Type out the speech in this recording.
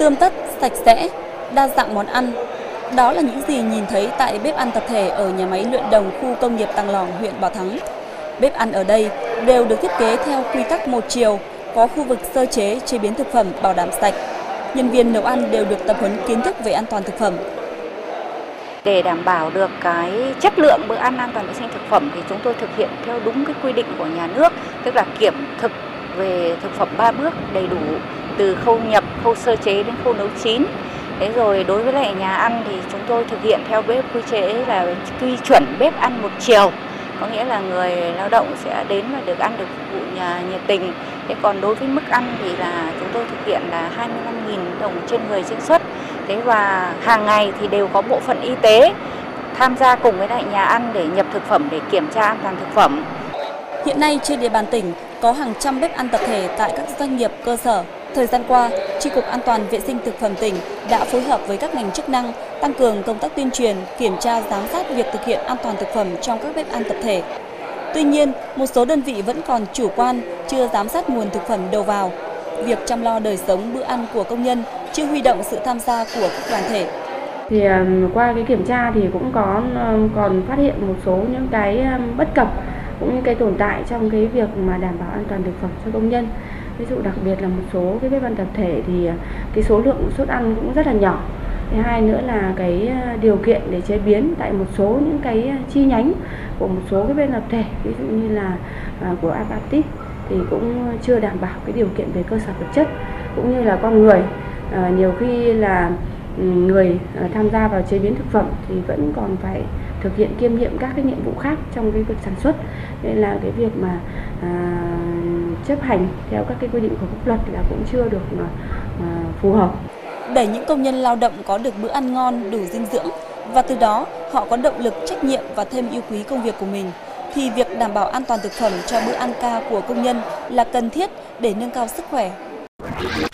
tươm tất, sạch sẽ, đa dạng món ăn. Đó là những gì nhìn thấy tại bếp ăn tập thể ở nhà máy luyện đồng khu công nghiệp Tàng Lòng, huyện Bảo Thắng. Bếp ăn ở đây đều được thiết kế theo quy tắc một chiều, có khu vực sơ chế, chế biến thực phẩm bảo đảm sạch. Nhân viên nấu ăn đều được tập huấn kiến thức về an toàn thực phẩm. Để đảm bảo được cái chất lượng bữa ăn an toàn vệ sinh thực phẩm thì chúng tôi thực hiện theo đúng cái quy định của nhà nước, tức là kiểm thực về thực phẩm 3 bước đầy đủ, từ khâu nhập, khâu sơ chế đến khâu nấu chín. Thế rồi đối với lại nhà ăn thì chúng tôi thực hiện theo bếp quy chế là quy chuẩn bếp ăn một chiều. Có nghĩa là người lao động sẽ đến và được ăn được phục vụ nhiệt tình. Thế còn đối với mức ăn thì là chúng tôi thực hiện là 25.000 đồng trên người trên suất. Thế và hàng ngày thì đều có bộ phận y tế tham gia cùng với lại nhà ăn để nhập thực phẩm để kiểm tra an toàn thực phẩm. Hiện nay trên địa bàn tỉnh có hàng trăm bếp ăn tập thể tại các doanh nghiệp cơ sở. Thời gian qua, Chi cục An toàn vệ sinh thực phẩm tỉnh đã phối hợp với các ngành chức năng tăng cường công tác tuyên truyền, kiểm tra giám sát việc thực hiện an toàn thực phẩm trong các bếp ăn tập thể. Tuy nhiên, một số đơn vị vẫn còn chủ quan, chưa giám sát nguồn thực phẩm đầu vào. Việc chăm lo đời sống bữa ăn của công nhân chưa huy động sự tham gia của các đoàn thể. Thì qua cái kiểm tra thì cũng còn phát hiện một số những cái bất cập cũng như cái tồn tại trong cái việc mà đảm bảo an toàn thực phẩm cho công nhân. Ví dụ đặc biệt là một số cái bếp ăn tập thể thì cái số lượng suất ăn cũng rất là nhỏ. Thứ hai nữa là cái điều kiện để chế biến tại một số những cái chi nhánh của một số cái bếp tập thể, ví dụ như là của Apatit thì cũng chưa đảm bảo cái điều kiện về cơ sở vật chất cũng như là con người. Nhiều khi là người tham gia vào chế biến thực phẩm thì vẫn còn phải thực hiện kiêm nhiệm các cái nhiệm vụ khác trong cái việc sản xuất, nên là cái việc mà chấp hành theo các cái quy định của pháp luật là cũng chưa được phù hợp. Để những công nhân lao động có được bữa ăn ngon, đủ dinh dưỡng và từ đó họ có động lực, trách nhiệm và thêm yêu quý công việc của mình, thì việc đảm bảo an toàn thực phẩm cho bữa ăn ca của công nhân là cần thiết để nâng cao sức khỏe.